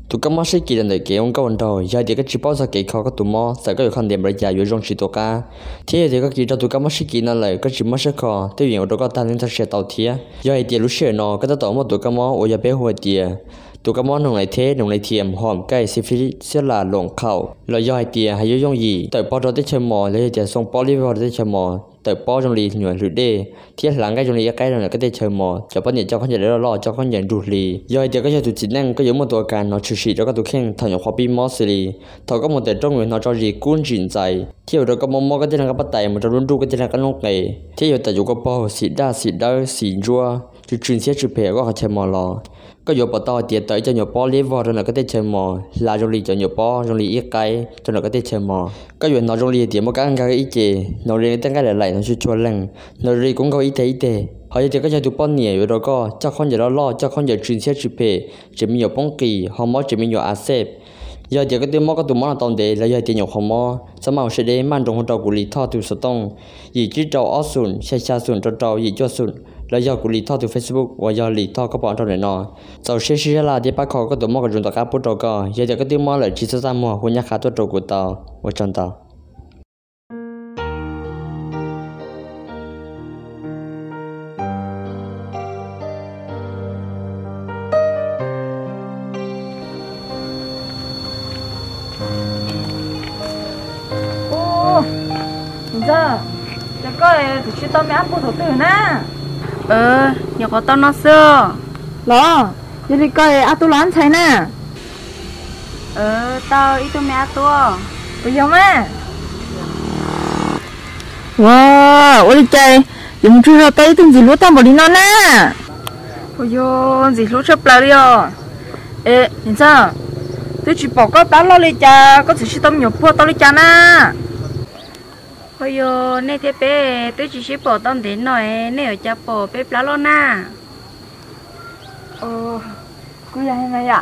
tụi các món sẽ kỳ lần này kéo ông câu đầu giờ thì cái chỉ bao giờ kéo khó các tụi mò sẽ có được khăn điểm rồi dài trong chỉ tụi cá thế thì các kỳ cho tụi các món sẽ kỳ lần này cái chỉ món sẽ khó tiêu hiện ở đó có tan nên ta sẽ tàu thía giờ thì lúc xưa nó cái tàu một tụi các món ở nhà bé hồi tiền tụi các món nông này thế nông này thiềm hòm cây xí phí sẽ là lồng khẩu rồi giờ thì hay dùng gì tới bao giờ tới chơi mò lấy thì xong bao liver tới chơi mò tới bao trong lì nhồi lưỡi đê thiết lắng cái trong lì cái rồi là cái tới chơi mò cho bao nhiêu cho con nhện đó lo cho con nhện rụt lì giờ thì cái chơi tụi chính năng có giống một tuổi càng nó chịu cho các tụi khen thằng nhỏ hobby mò xì lì thằng có một tên trong người nó cho gì cuốn chuyển dài theo đó có mò cái tên là cái bắt tay mà cho luôn cái tên là cái nông này theo tại dù có bao xịt đa xịt rua chịu chuyển xe chịu bè có chơi mò lò có nhiều bảo to tiền tới cho nhiều bò lấy vào rồi là cái tết chơi mò là trong lì cho nhiều bò trong lì ít cái cho nó cái tết chơi mò có nhiều nó trong lì tiền một cái ăn cái ít chè nó riêng tên cái lại nó chua lằng nó riêng cũng có ít thế họ chỉ có cho tụi bò nhiều rồi có cho con giờ đó lo cho con giờ chuyển xe chụp bè chỉ mình nhiều bông kỳ họ mới chỉ mình nhiều asset giờ thì cái tụi mò là tồn để là giờ thì nhiều họ mò sao mà sẽ để mang trong hỗ trợ của lì thọ từ số tông gì chỉ trâu áo sùn xe sùn trâu gì cho sùn là do của lì thọ từ Facebook và do lì thọ các bọn trong này nọ sau xe là đi bắt họ có tụi mò cái chúng ta các bút trâu co giờ thì cái tụi mò là chỉ số tam mò của nhà khá tốt trâu của tàu và trong tàu giờ cho coi thì chỉ tao mới áp bộ thổ tử na giờ có tao nó xưa lo giờ đi coi áp tu lán thấy nè tao ít tao mẹ tua bây giờ mà wow ôi trời dùng chưa ra tay từng gì lúa tao bỏ đi nó nè ôi yo gì lúa chớp lại đi nhìn sao tôi chỉ bỏ có tao lo lên cha có chỉ tao nhiều po tao lên cha na ôi yo nay thế bé tôi chỉ bỏ tao đến nói nay ở cha bỏ bé lá lo na cô nhà hay mày ạ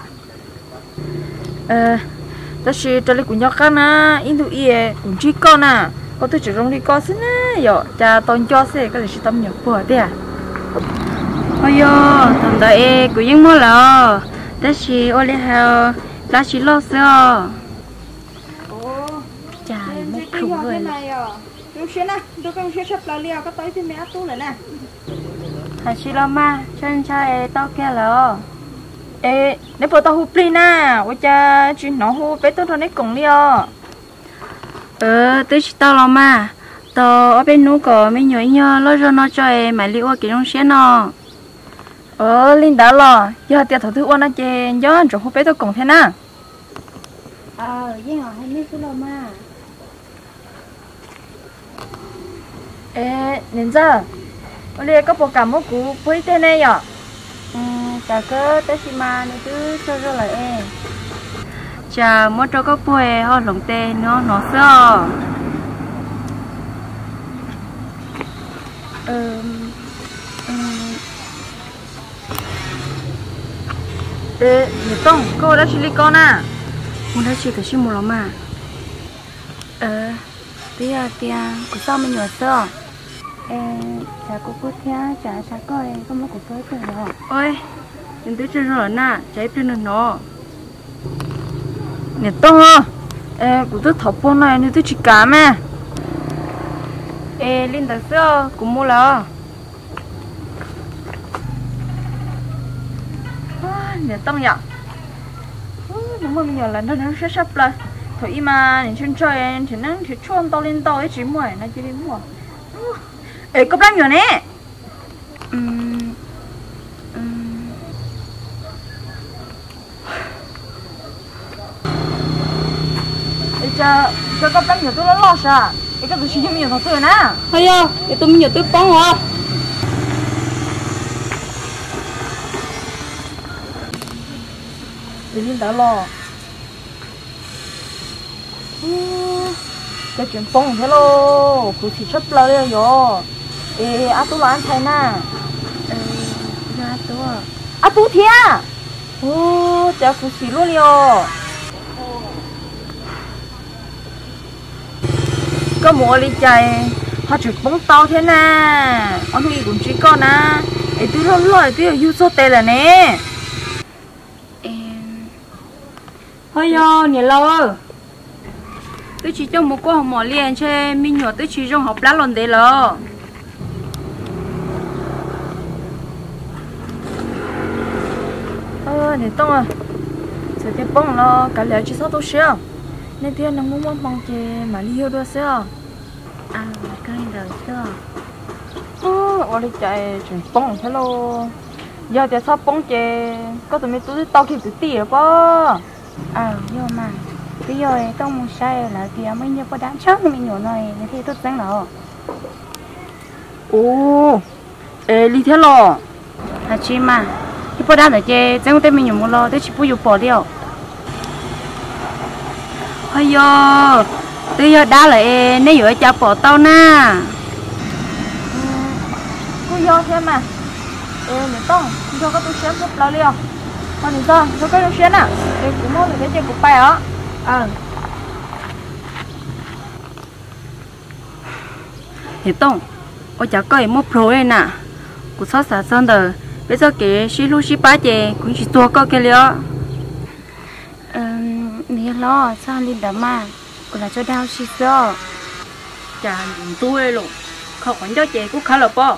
tôi chỉ cho lấy cuốn nhóc khác na in tụ ie cuốn chi con à có tôi chỉ rong đi con xin á yo cha tôn cho xe cái chỉ tao nhiều po thế à ôi yo thằng đấy cũng những món lò tôi chỉ ô lấy heo lá chỉ lo sao trời mất khủng rồi lúc xưa nè tôi không xếp sắp là liều có tới thì mẹ tu lại nè hả chị lo ma chân trai tao kia lò nếu bộ tao hụp đi nè ôi cha chuyện nó hụp bé tôi thôi đấy cùng liều tôi chỉ tao lo ma tao ở bên núi có mấy nhỏ lo cho nó cho em mày liều cái trong xe nó linh đã lo giờ tiền thầu thứ ôn nó chè gió rồi hụp bé tôi cùng thế nè với họ hay biết lo ma nhìn giờ ôi có bộ cảm một cú với thế này à chả có tới xí mà nữa chứ sao rồi lại chả muốn cho có bùi họ lồng tê nó sao nhật tông cô đã xử lý con à muốn đã chỉ cái gì một lắm mà tia của sao mình nhớ sao chả có cốt thea chả coi có một cục tới rồi ôi đừng tới trên rồi nè cháy trên nó nhật tông hả của tôi thọc con này nên tôi chỉ cá mà linh thật sao cũng mua là nhật tông nhở đúng rồi giờ là nó sẽ sắp lại thôi mà nhìn chân trời thì nó thì chuông to lên to ấy chỉ mùi nó chỉ đến mùi cốc lắm nhiều nè cho cốc lắm nhiều tôi lo sao cái tôi chỉ nhiều thằng tôi nè hay à cái tôi nhiều tôi bóng hả tự nhiên đã lo cái chuyện bông thế lo cứ chỉ chấp lời rồi tú là anh thấy nè tú thia chả cứ chỉ luôn rồi có mua đi chạy họ chụp bông tàu thế nè ông thì cũng chỉ con nè tôi lo tôi yêu số tệ là nè thôi yo nhỉ lo tôi chỉ cho một cô học mỏ liền chứ mình nhỏ tôi chỉ trong học lá lon đấy lo này tông à giờ cái bông lo cả lẽ chỉ sao tôi xíu nên thiên nó muốn bông chè mà đi yêu đua xíu à cái đầu xưa ở đây chạy chuyển bông hello giờ thì sao bông chè có tụi mình tôi tao kịp tụi tì rồi po vô mà bây giờ tông một sai là kia mấy nhiêu có đáng chắc mình nhỏ này thì tốt sáng nào đi thế lo à chi mà thì bữa đó là chơi chẳng có tên mình nhiều mua lo, tôi chỉ bùi bỏ đi. Ôi yo, tôi giờ đã lại nếu vừa cho bỏ tao na. Cô yo xem mà, mình tông, cho các tôi xem giúp lao liều. Còn mình tông, cho các tôi xem à, để cũng mua được cái chuyện của bài á. Thì tông, ôi chả có mua pro đây nè, của sáu xã sơn đời. Bây giờ cái xí lu xí bá chè cũng chỉ tua có cái liо. Nè lo sao linh đã mà, cũng là cho đau xí sao. Chà nhìn tôi luôn, không còn cho chè cũng khá là po.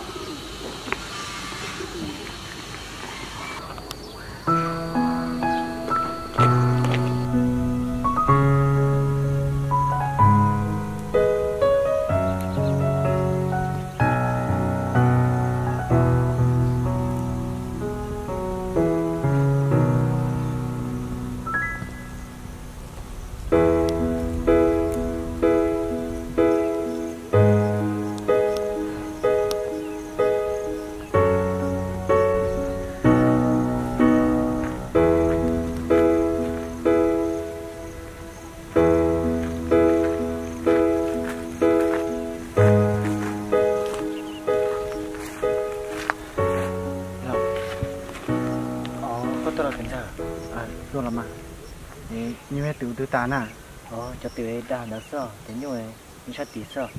từ tàn à cho từ ấy đã sợ thế nhưng mà mình sẽ tí sợ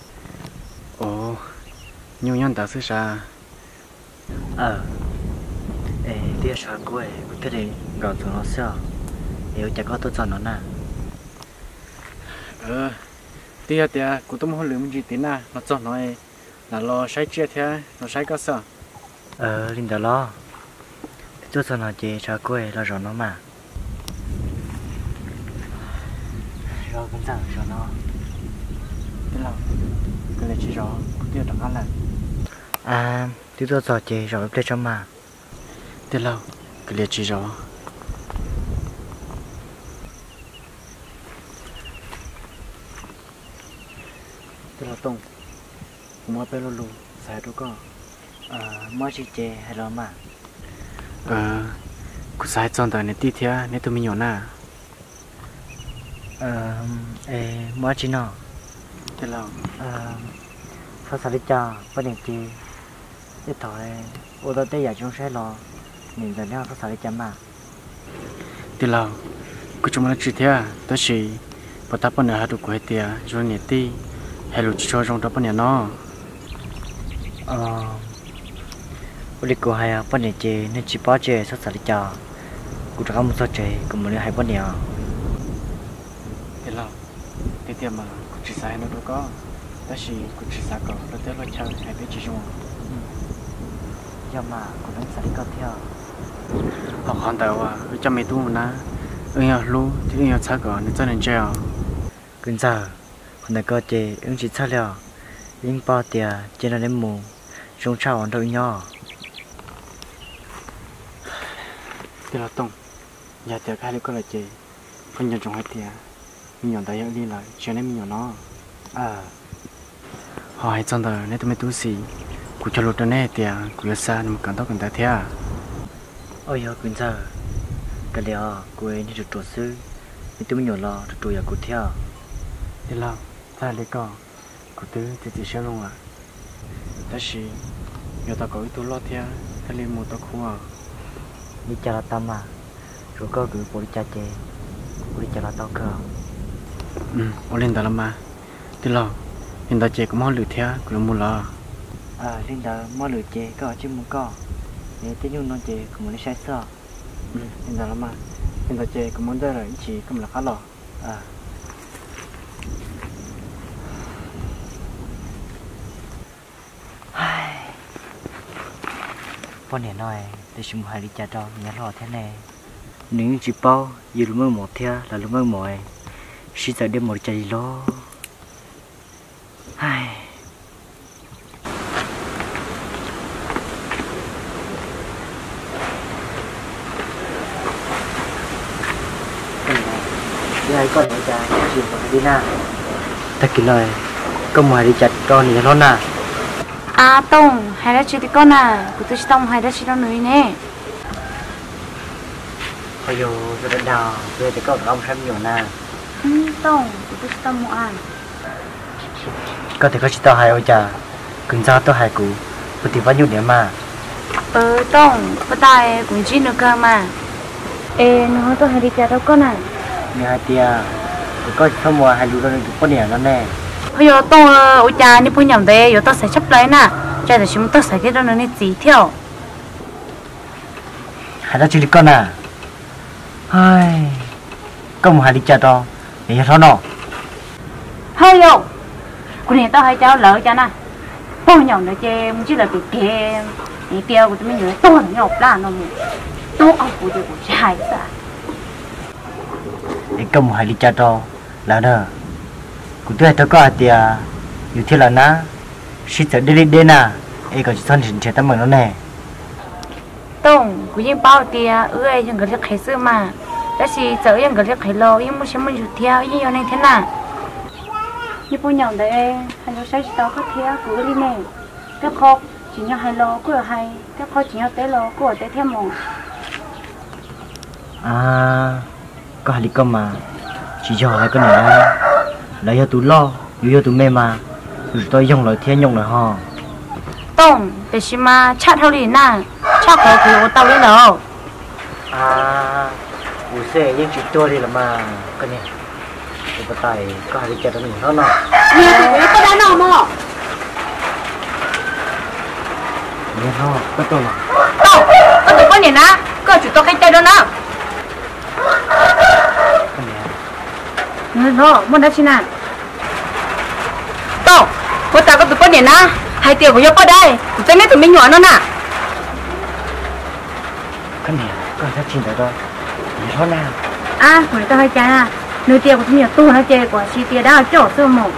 nhiều nhân ta sẽ sao tia sợ của ấy thế thì gọi tụi nó sợ nếu chắc có tôi cho nó nè tia cũng tôi muốn lượng gì tí na nó cho nó là lo sai chia thế nó sai có sợ linh đã lo tôi cho nó chỉ sợ của ấy là rồi nó mà rồi vẫn giờ cho nó thế là cái này chỉ rõ tiêu đẳng ăn là tí tôi cho chị rồi để cho mà thế là cái này chỉ rõ thế là tung cũng mới bé luôn sai đâu có mới chỉ chị hay là mà cũng sai chọn đời này tí thế nên tôi mình nhỏ na mới chỉ nó thế là phát sản cho vấn đề gì để thôi ô tô tới giờ chúng sẽ lo mình giờ nhau phát sản cho mà thế là cứ chúng nó chỉ thế đó chỉ bắt tập bên này được quay tiền rồi nhẹ tí hay là cho trong đó bên này nó đi cô hay vấn đề gì nên chỉ bảo chơi phát sản cho cũng chẳng có một số chơi cũng muốn hay vấn đề thế là cái tiền mà chỉ sai nó đâu có đó chỉ cũng chỉ sai có rồi tới lo chơi hay biết chỉ chung do mà cũng đang sản có theo họ còn tao cho mày tu mà nhá lu thì nhá chắc có nên cho nên chơi cứ giờ còn là cơ chế chỉ chắc了nhưng bao tiền trên là đến mù trong trào đâu nhỏ thế là tông nhà tiền cái này có là chơi phân nhân trong hai tiền mình nhỏ tay đi lại cho nên mình nhỏ nó họ hay chọn đời nên tụi mình tu sĩ cũng cho lụt này tiền cũng xa nhưng mà càng tao càng ta thế ôi cứ giờ cái liệu cô ấy đi được tổ sư thì tụi mình nhỏ lo được tuổi của theo thế là ta lấy con của tứ thì chỉ xem luôn đó là giờ tao có ý tu lo theo ta lấy một tao khua đi chợ là tâm rồi có gửi bộ đi chợ chè bộ đi chợ là tao cơ ở lên đó là mà thế là hiện tại chị cũng mong lựa theo cũng muốn lo lên đó mong lựa chè có chứ muốn có nếu thế nhưng nó chè cũng muốn sai sợ lên đó là mà hiện tại chơi cũng muốn ra rồi chỉ cũng là khá lò à con này nói để chúng hai đi cha cho nhớ lo thế này nếu chỉ bao giờ lúc mới một thia là lúc mới mỏi chỉ giờ đêm một chạy lo hai ai con này cha chỉ một đi na ta kỹ lời công mà đi chặt con này nó na à tông hay là chuyện con à của tôi tông hay là chuyện đó nữa nè bây giờ tôi đã đào về thì có ông xem nhiều na tông của tôi tông một ăn có thể có chỉ tao hai ôi cha cần ra tôi hai cú bất thì bao nhiêu điểm mà tông bắt tay cũng chỉ được cơ mà nó tôi hay đi chợ đâu con à nghe hai tia có sao mà hai lúa nó có điểm lắm nè bây giờ tông ôi cha đi phụ nhầm đấy giờ tôi sẽ chấp lấy nè cha thì chúng tôi sẽ cái đó nó nên gì theo hai đứa chỉ đi con à hai có một hai đi chợ đó để cho nó hơi yok cô này tao hay cháu lỡ cha nè phụ nhầm đấy chứ chỉ là bị kẹt thì tiêu của tôi mới nhớ tôi nhọc là nó tôi ông phụ được của trai sao để có một hai đi chợ đó là đó cũng tôi thấy có tiaอยู่ที่ละนะชิดจะได้เด่นน่ะก็จะสอนเฉยๆตั้งเหมือนนั่นแน่ tông của những bao tia ơi những cái việc khai xưa mà đó là giờ những cái việc khai lo những một số mình chụp theo những này thế nào như phụ nhầm đấy hay là sai tao có theo của đi nè cái kho chỉ nhau hay lo của hay cái kho chỉ nhau tế lo của tế theo một có hai lý công mà chỉ cho hai cái này lấy cho tụi lo cho tụi mẹ mà tụi tôi dùng lời thiên dùng lời họ tông để xem mà chát theo đi nè chát có thì tao đi đâu buổi xe nhưng chỉ tôi đi là mà cái này cái tay có hai lý chặt mình nó nọ nhiều cái đó nào mà nghe nó có tôi mà tông có tụi con này nè có chủ tôi cái tay đó nè cái này người đó muốn đáp xin à tông cô ta có tụi con này nè hai tiền của nhau có đây tôi biết tụi mình nhỏ nó nè cái này có rất chín tới đó nghe nó nào của tao hay cha nơi tiền của tôi nhiều tu nó chơi của chi tiền đã chỗ xưa một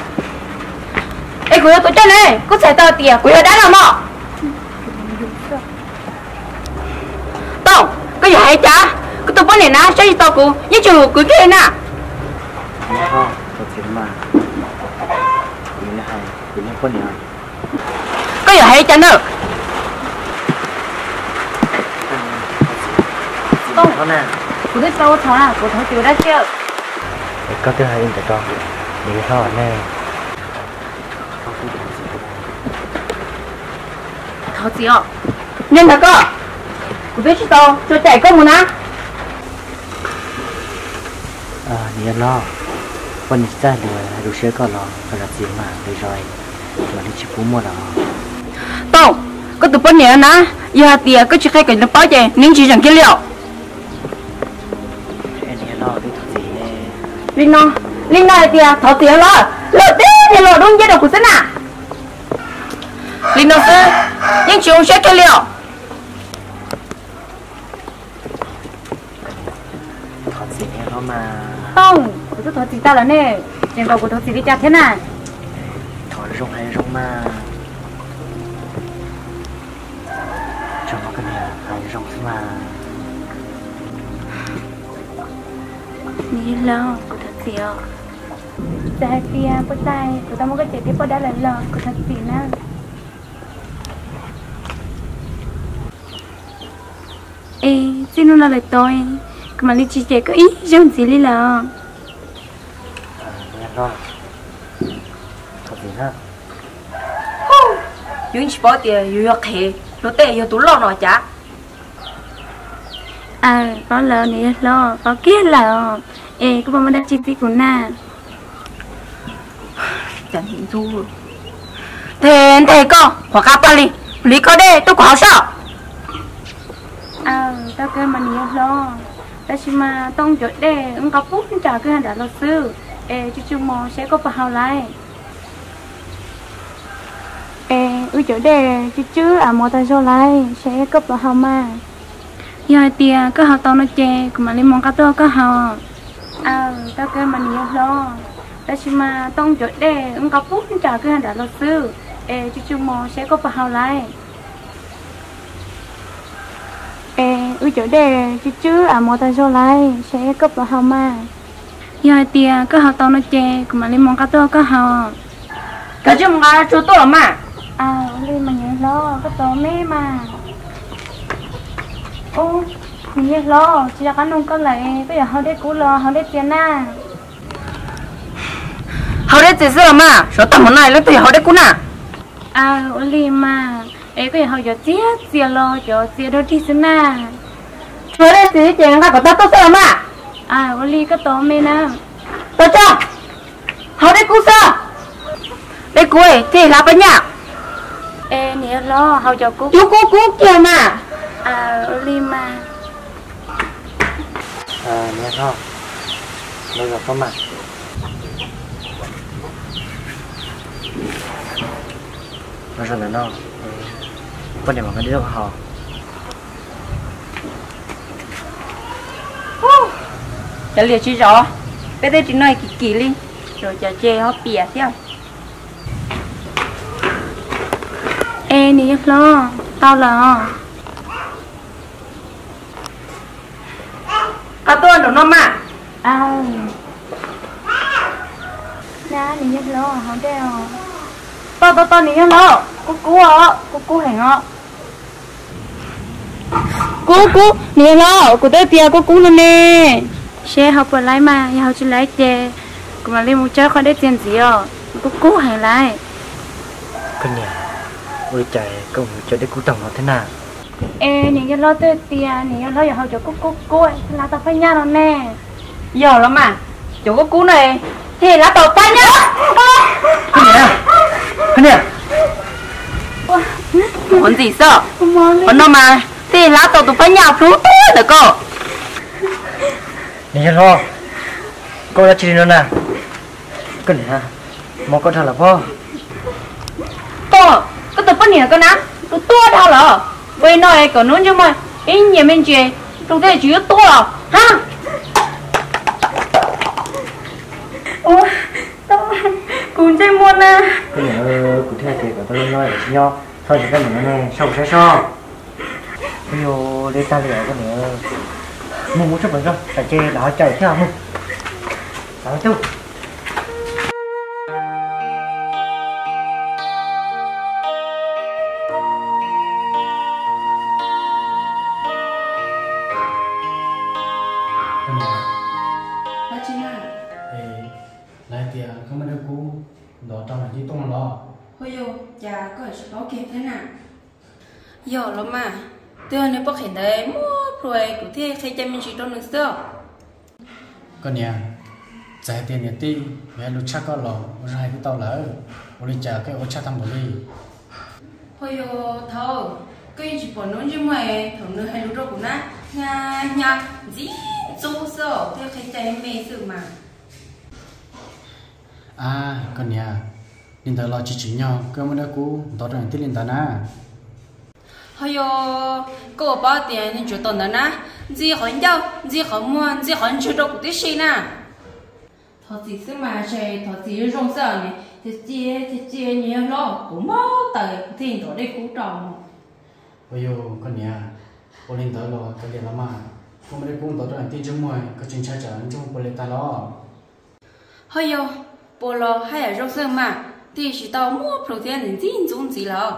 ê của tôi chơi này có sẽ tao tiền của đã làm mọ tông cái gì hay cha cái tụi con này nè sao gì tao cũng như chừng cứ kia nè nghe nó thật sự mà ini hai ini pun ya cái gì hay cha nữa nó nè của tôi sao thằng à của thằng chịu đã chưa có thứ hai để cho để họ nè thằng gì ạ nên là có của tôi sao cho chạy con một nè นี่ล้อวันนี้ได้เลยดูเชื่อก็รอก็รับสิ่งมาเลยรอยวันนี้ชิบุมัวแล้ว tao có tụi con này nè giờ tiền có chỉ khai cảnh nó bao giờ nên chỉ rằng cái liệu อันนี้ล้อด้วยตัวสีเนี่ย linh nói tiền thọ tiền lo lo tiền thì lo đúng với đầu của sinh à linh nói sư nhưng chỉ uống cái liệu ถอดสีเนี่ยล้อมา tông của tôi thọ tiền ta là nè tiền cầu của thọ tiền đi chặt thế nào ถอดรงให้รงมาจงกันเนี่ยให้รงขึ้นมานี่lo của thọ tiền tại tiền bữa tay của tao muốn cái chuyện tiếp bữa đã là lo của thọ tiền nè ê xin nó là tôi mà đi chỉ có ý giống gì đi là เนี่ยล้อถอดสีนะ những chỉ bỏ tiền yêu thế nó tệ yêu tú lo nó chả có lo này lo có kia là ê có bao nhiêu chi phí của na chẳng hình thu thế con hoặc các bạn lý có đây tôi có sao tao kêu mà nhiều lo แต่ชิมาต้องจดเด้ứngกับปุ๊บจ่าคือหันดาเราซื้อจู่ๆมอใช้ก็ปะเฮาไรจดเด้จู่ๆมอตาโซไรใช้ก็ปะเฮามายายเตียก็เฮาตอนนั้นเจก็มาเล่นมองกับตัวก็เฮาตาเกินมันเยอะล้อแต่ชิมาต้องจดเด้ứngกับปุ๊บจ่าคือหันดาเราซื้อจู่ๆมอใช้ก็ปะเฮาไรchỗ đây chứ mô ta cho lại sẽ cấp vào hao mà giờ tia có hao tao nó chè mà lên mong cá to có hao cái chứ mà chú tôi mà lên mà nhớ lo có to mê mà nhớ lo chỉ là cái nông có lại bây giờ hao để cú lo hao để tiền na hao để tiền sao mà số tầm này lấy tiền hao để cú na lên mà cái giờ hao giờ chia lo cho chia đôi đi xin na thôi đây thì chuyện là có tao tốt sao mà Oli cái tổ mê na tôi cho họ đây cú sao đây cú ấy thì là bao nhiêu nè lo họ cho cú cú kia mà Oli mà nè thôi bây giờ có mặt bây giờ là nó vấn đề mà cái điều họ chả liệt chỉ rõ bây giờ chỉ nói kỳ đi rồi chả chê họ bịa theo nè lo tao là tôi đồ nó mà nè lo họ đeo tao nè lo cú hẹn họ cú nè lo cú tới tia cú luôn nè xe học vừa lái mà học chỉ lái chè cũng mà lên một chỗ khỏi để tiền gì cú hẹn lại cái nhà ôi trời công cho để cú tổng nó thế nào nè lo tới tia nè lo giờ học chỗ cú là tao phải nha rồi nè giờ lắm mà chỗ cú này thì là tao tay nhá cái nè muốn gì sợ muốn đâu mà thì lá tàu tụi phải nhào phú được cô nè lo cô đã chỉ nó nè cái này ha một con thằng là po to cái tụi phải nhảy cái ná tụi to thao lỡ vậy nói cònนู้นchứ mà ý nhà mình chơi tụi đây chỉ to lỡ ha cùng chơi muôn à cái này cụ thể thì của tôi nói là nhau thôi thì cái này sau sẽ so bây giờ để ta liệu cái này mua một chút bẩn không phải chơi là chạy theo không đó chú lại tiền không có được cú đó trong là chỉ tung lo thôi vô cha có sự báo kịp thế nào giờ lắm mà tôi nếu bác hiện đấy mua rồi của thế khi cha mình chỉ trong nước xưa con nhà giải tiền nhà ti mẹ lúc chắc có lò rồi hai cái tàu lỡ rồi đi trả cái ô chắc thằng bồ đi thôi vô thôi cái chỉ bỏ nón chứ mày thằng nữa hay lúc đó cũng nát nhà gì chú sợ thế khi cha em mê sự mà con nhà nên thợ lo chỉ nhau cơ mà đã cú đó là tiền liên na hay yo cô bao tiền nên chủ tận đó na gì hỏi nhau gì hỏi mua gì hỏi chơi đâu cũng tiếc gì na thọ gì xứ mà chơi thọ gì rong sợ này thì chia nhiều lo cũng máu tới thì đó đây cũng tròn bây giờ con nhà cô lên tới lo cái gì lắm mà cô mới cũng đó là tiền trong mùa cái chuyện chơi chơi trong cô lên ta lo hay yo bố lo hay là rong sợ mà thì chỉ tao mua protein đến gì dùng gì lo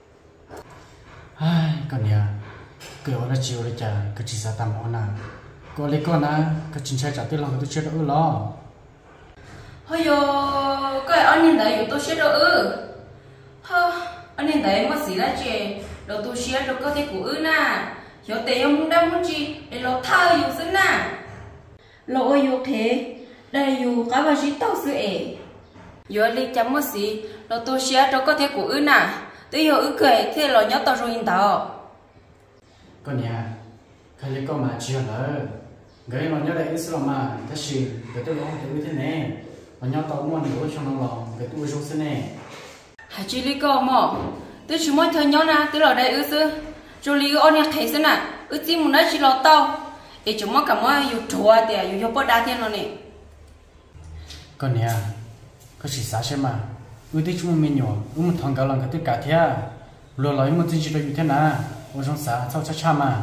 con nhà cứ ở đó chiều để trả cái chỉ sa tầm họ nào cô lấy con à cái chuyện chơi trả tiền lòng tôi chưa được lo hay yo cái anh nhìn thấy tôi sẽ được anh nhìn thấy mà xí là chị đầu tôi sẽ được có thể của na hiểu tiền không đâm không chi để lo thay yêu sinh na lo yêu thế đây yêu cái bà chỉ tao sửa giờ đi chấm một xí lo tôi sẽ được có thể của na tôi hiểu cười thế lo nhớ tao rồi in tao con nhà cái lấy con mà chưa lỡ người nó nhớ lại Islam mà ta chỉ cái tôi lo cái thế này nó nhớ tao mua được cho nó lòng cái tôi dùng thế này hãy chỉ lý co mà tôi chỉ muốn thấy nhau na tôi ở đây ư sư rồi lý ông này thấy thế nào ư chỉ muốn nói chỉ lo tao để chúng nó cảm ơn yêu chúa thì yêu bố đa thiên nó này còn nè có chỉ sao xem mà ư tí chúng mình nhỏ một thằng cao lòng cái tất cả thế lo nói một chuyện gì đó như thế nào ở trong xã sao cha mà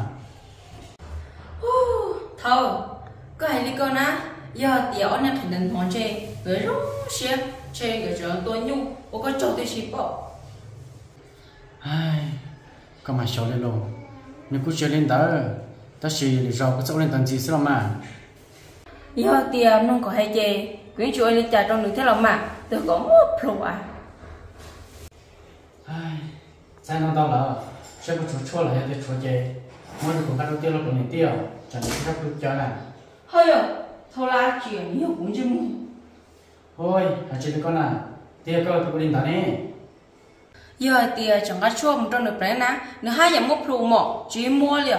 thôi có hay lý co na giờ thì ông này thành đàn hoàng chơi với rú xe chơi cái chỗ tôi nhu ô có chỗ tôi chỉ bỏ ai có mà sợ lên luôn nếu cứ chơi lên đó ta chỉ để rồi có chỗ lên tầng gì xí mà giờ thì nông có hay chơi quyến chủ lên trả trong nước thế nào mà tôi có một pro à ai sao nó đau là sẽ có chỗ chua là hay để chỗ chơi mỗi người cũng có đầu tiên là còn tiêu chẳng những các bước chơi nè thôi rồi thôi là chuyện nhiều cũng chứ thôi hãy chơi con à tiêu có tụi mình tao nè giờ thì chẳng có chua một trong được đấy nè nếu hai nhà mua pro mỏ chỉ mua liền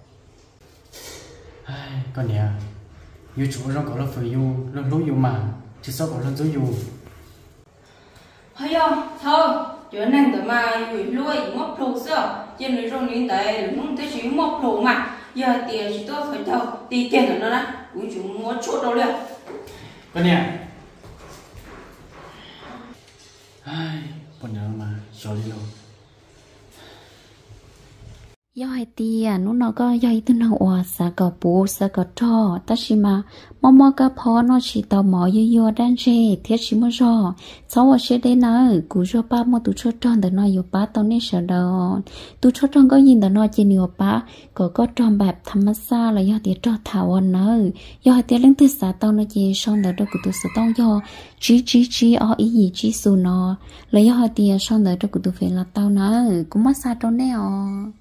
ai con nè yêu chủ trong cổ là phải yêu là lúa yêu mà chỉ sau cổ là dối yêu thôi rồi thôi chuyện này tụi mà yêu lúa yêu mua pro sao trên núi trong núi tại lúc tới chỉ mua pro mà giờ thì chỉ tôi phải đâu đi tiền của nó đó cũng chỉ mua chỗ đâu liền con nè ai bọn nhớ mà sợ đi đâu do hai tia nó có do ít nó oa sa có bù sa có trò ta chỉ mà mò cái phò nó chỉ tao mò yo đan chê thiết chỉ mà rò sau ở sẽ đến nơi cú cho ba mà tụ cho tròn để nó yo ba tao nên sợ đâu tụ cho tròn có nhìn để nó chỉ yo ba có trònแบบธรรมชาติlà do tia trò thảo nơi do hai tia lên từ xa tao nó chỉ xong để đâu của tụ sẽ tao do chỉ ở ý gì chỉ su nó là do hai tia xong để đâu của tụ phải là tao nơi cũng mất xa đâu nè